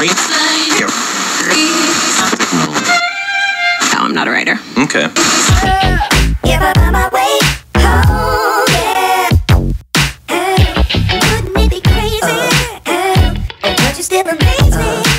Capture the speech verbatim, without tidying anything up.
No, I'm not a writer. Okay. Still amaze me.